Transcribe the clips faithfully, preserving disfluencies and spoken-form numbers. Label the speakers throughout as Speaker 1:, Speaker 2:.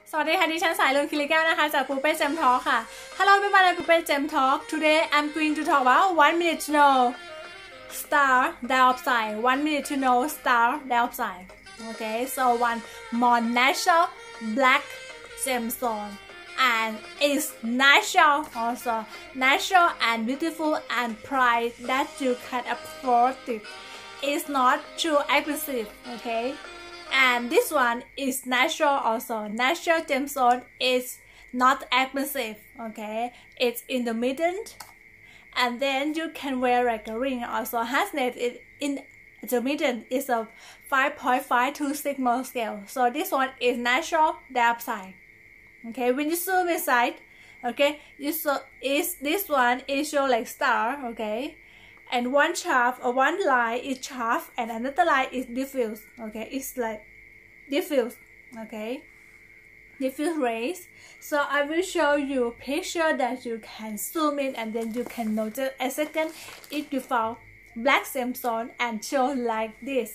Speaker 1: สวัสดีค่ะดิฉันสายลุนคิริแก้วนะคะจากปูเป้เจมทอล์กค่ะ Hello everyone at ปูเป้เจมทอล์ก Today I'm going to talk about one minute to know star dioxide one minute to know star dioxide okay so one more natural black gemstone and it's natural also natural and beautiful and price that you can afford it. It's not too expensive, okay, and this one is natural also. Natural gemstone is not expensive, okay, it's in the middle, and then you can wear like a ring also. Hasnet it in the middle is a five point five to sigma scale, so this one is natural dioxide. Okay, when you zoom inside, okay, you saw is this one is show like star, okay, and one shaft or one line is shaft and another line is diffuse, okay, it's like diffuse, okay, diffuse rays. So I will show you picture that you can zoom in and then you can notice a second if you found black gemstone and show like this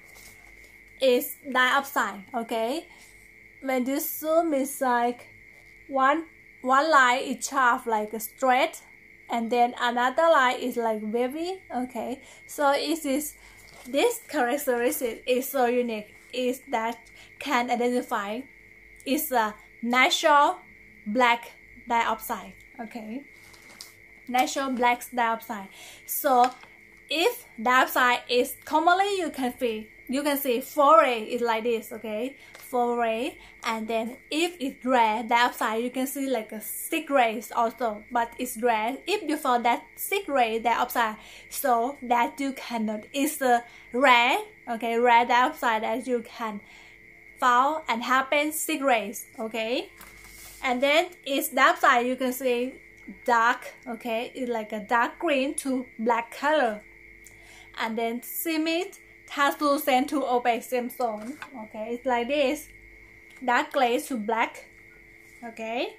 Speaker 1: is dioxide, okay. When you zoom inside, one one line is sharp like a straight, and then another line is like wavy. Okay, so it is this characteristic is so unique. Is that can identify is a natural black dioxide. Okay, natural black dioxide. So if dioxide is commonly you can see you can see four ray is like this, okay, four ray, and then if it's rare dioxide you can see like a six rays also, but it's rare if you found that six ray dioxide, so that you cannot is a rare, okay, rare dioxide that you can found and happen six rays, okay, and then it's dioxide you can see dark, okay, it's like a dark green to black color, and then semi translucent to opaque gemstone, okay, it's like this, dark gray to black, okay,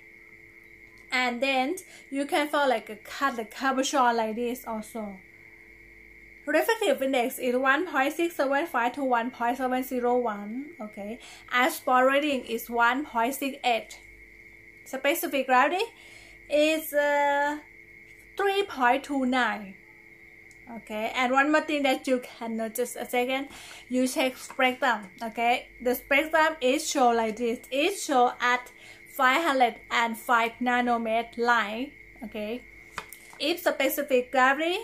Speaker 1: and then you can find like a cut the cabochon like this also. Refractive index is one point six seven five to one point seven zero one, okay, and spot rating is one point six eight. Specific gravity is uh, three point two nine. Okay, and one more thing that you can notice a second, you check spectrum, okay, the spectrum is show like this, it show at five hundred five nanometer line, okay, if specific gravity,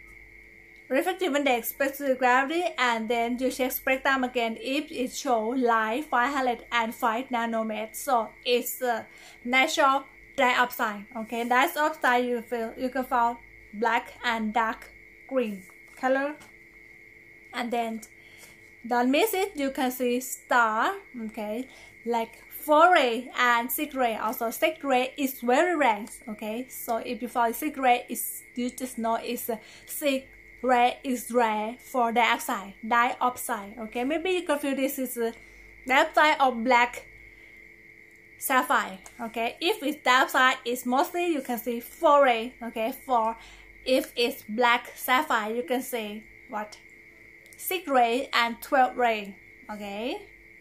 Speaker 1: refractive index, specific gravity, and then you check spectrum again, if it show line five hundred five nanometer, so it's a uh, natural dioxide, okay, dioxide you feel you can find black and dark green color, and then don't miss it, you can see star, okay, like four ray and six ray also. Six ray is very rare, okay, so if you find six ray is you just know it's a six ray is rare for dioxide dioxide, okay, maybe you confuse this is a dioxide of black sapphire, okay, if it's dioxide it's mostly you can see four ray, okay, four. If it's black sapphire, you can see what? six ray and twelve ray, okay?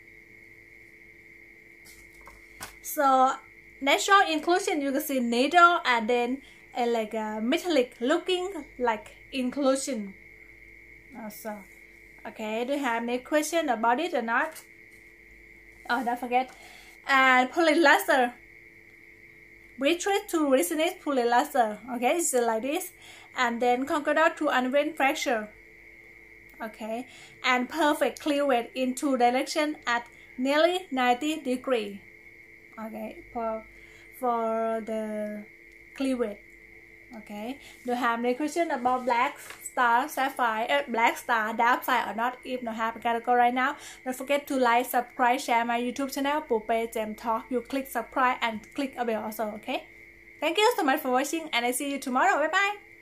Speaker 1: So, natural inclusion, you can see needle and then a, like a metallic looking like inclusion. Also, okay, do you have any question about it or not? Oh, don't forget. And polylaser. We try to resonate polylaser, okay, it's like this, and then concordat to unwind fracture, okay, and perfect cleavage in two directions at nearly ninety degree, okay, for for the cleavage, okay. Do you have any question about black star sapphire, uh, black star dioxide or not? If not have, gotta go right now. Don't forget to like, subscribe, share my YouTube channelปูเป้เจมทอล์ก. You click subscribe and click a bell also, okay. Thank you so much for watching and I see you tomorrow. Bye bye.